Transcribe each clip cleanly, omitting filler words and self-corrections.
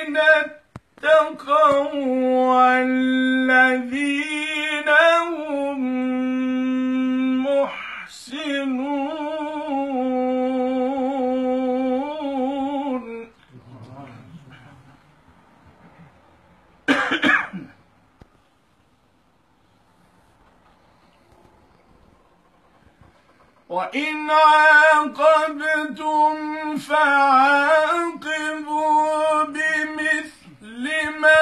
اتقوا والذين هم محسنون. وإن عاقبتم فعاقبوا بمثل ما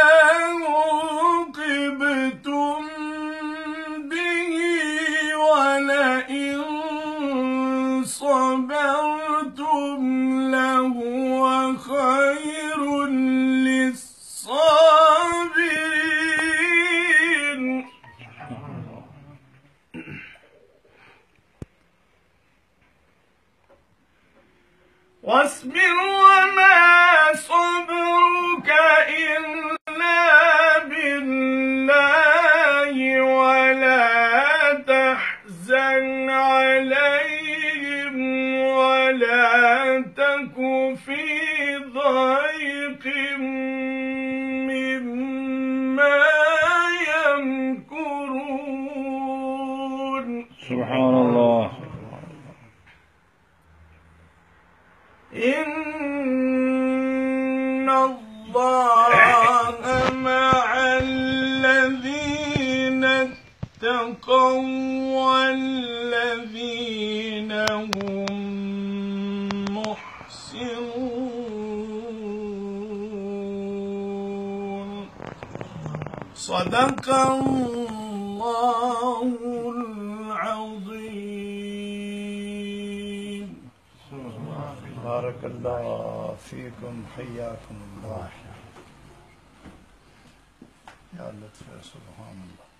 عوقبتم به ولئن صبرتم لهو خير للصابرين. واصبر وما صبرك إلا بالله ولا تحزن عليهم ولا تك في ضيق مما يمكرون. سبحان الله. إن الله مع الذين اتقوا والذين هم محسنون. صدق الله العظيم. بارك الله فيكم، حياكم الله. يا لطف سبحان الله.